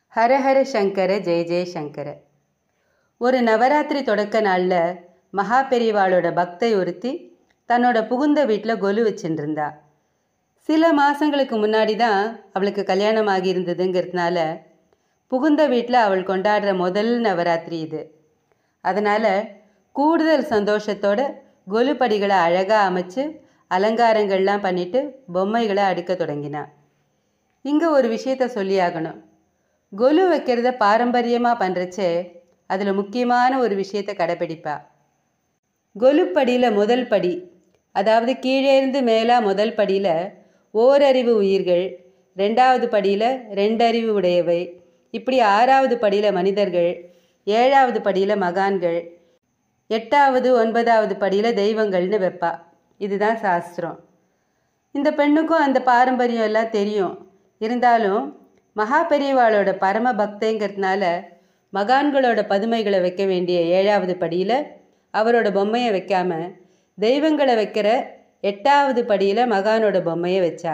ஹரஹர சங்கர ஜெய ஜெய சங்கர. ஒரு நவராத்திரி தொடக்க நாளில் மகா பெரியவாளோட பக்தை ஒருத்தி தன்னோட புகுந்த வீட்டில் கொலு வச்சுருந்தா. சில மாதங்களுக்கு முன்னாடி தான் அவளுக்கு கல்யாணம் ஆகியிருந்ததுங்கிறதுனால புகுந்த வீட்டில் அவள் கொண்டாடுற முதல் நவராத்திரி இது. அதனால் கூடுதல் சந்தோஷத்தோட கொலு படிகளை அழகாக அமைச்சு அலங்காரங்கள்லாம் பண்ணிட்டு பொம்மைகளை அடுக்க தொடங்கினான். இங்கே ஒரு விஷயத்த சொல்லியாகணும். கொலு வைக்கிறத பாரம்பரியமாக பண்ணுறச்சே அதில் முக்கியமான ஒரு விஷயத்தை கடைப்பிடிப்பா. கொலு படியில் முதல் படி, அதாவது கீழே இருந்து மேலாக முதல் படியில் ஓரறிவு உயிர்கள், ரெண்டாவது படியில் ரெண்டறிவு உடையவை, இப்படி ஆறாவது படியில் மனிதர்கள், ஏழாவது படியில் மகான்கள், எட்டாவது ஒன்பதாவது படியில் தெய்வங்கள்னு வைப்பா. இதுதான் சாஸ்திரம். இந்த பெண்ணுக்கும் அந்த பாரம்பரியம் எல்லாம் தெரியும். இருந்தாலும் மகா பெரியவாளோட பரம பக்தைங்கிறதுனால மகான்களோட பதுமைகளை வைக்க வேண்டிய ஏழாவது படியில் அவரோட பொம்மையை வைக்காம தெய்வங்களை வைக்கிற எட்டாவது படியில் மகானோட பொம்மையை வச்சா.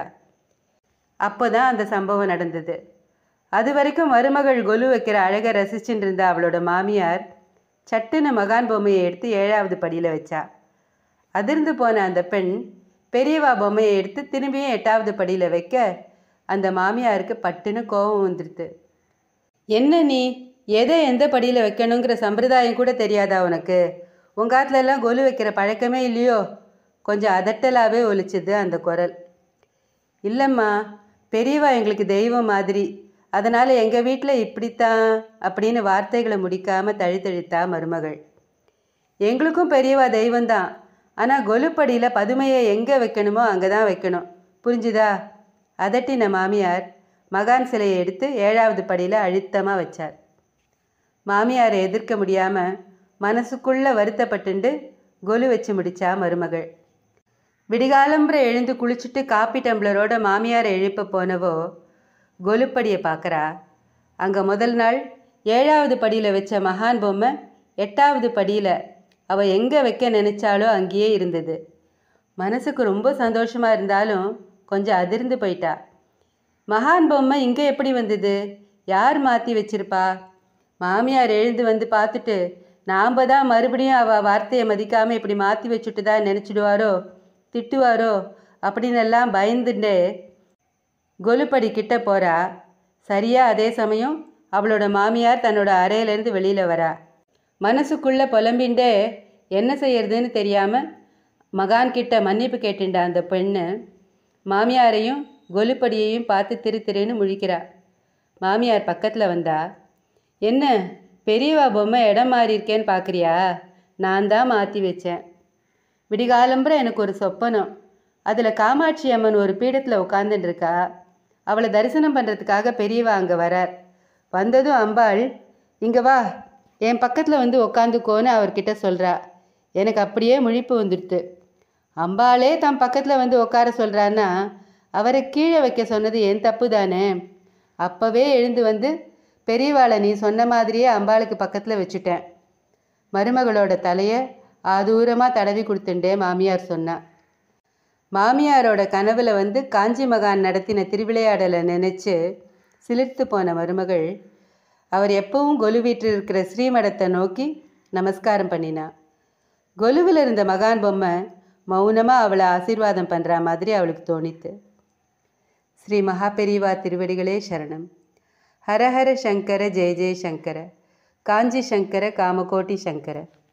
அப்போ தான் அந்த சம்பவம் நடந்தது. அது வரைக்கும் மருமகள் கொலு வைக்கிற அழகை ரசிச்சுட்டு இருந்த அவளோட மாமியார் சட்டுன்னு மகான் பொம்மையை எடுத்து ஏழாவது படியில் வச்சா. அதிர்ந்து போன அந்த பெண் பெரியவா பொம்மையை எடுத்து திரும்பியும் எட்டாவது படியில் வைக்க அந்த மாமியாருக்கு பட்டுன்னு கோபம் வந்துடுது. என்ன நீ எதை எந்த படியில் வைக்கணுங்கிற சம்பிரதாயம் கூட தெரியாதா உனக்கு? உங்காத்துலலாம் கொலு வைக்கிற பழக்கமே இல்லையோ? கொஞ்சம் அதட்டலாகவே ஒலிச்சுது அந்த குரல். இல்லைம்மா, பெரியவா எங்களுக்கு தெய்வம் மாதிரி, அதனால் எங்கள் வீட்டில் இப்படித்தான் அப்படின்னு வார்த்தைகளை முடிக்காமல் தழுத்தழுத்தா மருமகள். எங்களுக்கும் பெரியவா தெய்வம்தான், ஆனால் கொலுப்படியில் பதுமையை எங்கே வைக்கணுமோ அங்கே தான் வைக்கணும், புரிஞ்சுதா? அதட்டின மாமியார் மகான் சிலையை எடுத்து ஏழாவது படியில் அழுத்தமாக வச்சார். மாமியாரை எதிர்க்க முடியாமல் மனசுக்குள்ளே வருத்தப்பட்டுண்டு கொலு வச்சு முடித்தா மருமகள். விடிகாலம்புற எழுந்து குளிச்சுட்டு காப்பி டம்ளரோட மாமியாரை எழுப்ப போனவோ கொலுப்படியை பார்க்குறா. அங்கே முதல் நாள் ஏழாவது படியில் வச்ச மகான் பொம்மை எட்டாவது படியில் அவள் எங்கே வைக்க நினச்சாலோ அங்கேயே இருந்தது. மனசுக்கு ரொம்ப சந்தோஷமாக இருந்தாலும் கொஞ்சம் அதிர்ந்து போயிட்டா. மகான் பொம்மை இங்கே எப்படி வந்தது? யார் மாற்றி வச்சிருப்பா? மாமியார் எழுந்து வந்து பார்த்துட்டு நாம் தான் மறுபடியும் அவள் வார்த்தையை மதிக்காமல் இப்படி மாற்றி வச்சுட்டு தான் நினச்சிடுவாரோ, திட்டுவாரோ அப்படின்னு எல்லாம் பயந்துட்டே கொலுப்படி கிட்ட போகிறா. சரியாக அதே சமயம் அவளோட மாமியார் தன்னோட அறையிலேருந்து வெளியில் வரா. மனசுக்குள்ளே புலம்பின்ண்டே என்ன செய்யறதுன்னு தெரியாமல் மகான்கிட்ட மன்னிப்பு கேட்டுண்டா அந்த பெண்ணு மாமியாரையும் கொலுப்படியையும் பார்த்து திரு திருன்னு முழிக்கிறா. மாமியார் பக்கத்தில் வந்தா, என்ன பெரியவா பொம்மை இடம் மாறி இருக்கேன்னு பார்க்குறியா? நான் தான் மாற்றி வச்சேன். விடிகாலம்புற எனக்கு ஒரு சொப்பனம். அதில் காமாட்சி அம்மன் ஒரு பீடத்தில் உட்காந்துட்டு இருக்கா. அவளை தரிசனம் பண்ணுறதுக்காக பெரியவா அங்கே வரார். வந்ததும் அம்பாள், இங்கே வா, என் பக்கத்தில் வந்து உக்காந்துக்கோன்னு அவர்கிட்ட சொல்கிறா. எனக்கு அப்படியே முழிப்பு வந்துடுது. அம்பாளே தன் பக்கத்தில் வந்து உட்கார சொல்கிறான்னா அவரை கீழே வைக்க சொன்னது என் தப்பு தானே? அப்போவே எழுந்து வந்து பெரியவாளை நீ சொன்ன மாதிரியே அம்பாளுக்கு பக்கத்தில் வச்சுட்டேன். மருமகளோட தலையை ஆதூரமாக தடவி கொடுத்துட்டே மாமியார் சொன்னான். மாமியாரோட கனவில் வந்து காஞ்சி மகான் நடத்தின திருவிளையாடலை நினச்சி சிலிர்த்து போன மருமகள் அவர் எப்பவும் கொலு வீட்டில் இருக்கிற ஸ்ரீமடத்தை நோக்கி நமஸ்காரம் பண்ணினான். கொலுவில் இருந்த மகான் பொம்மை மௌனமாக அவளை ஆசீர்வாதம் பண்ணுற மாதிரி அவளுக்கு தோணித்து. ஸ்ரீ மகா பெரியவா திருவடிகளே சரணம். ஹரஹர சங்கர ஜெய ஜெய சங்கர. காஞ்சி சங்கர காமகோட்டி சங்கர.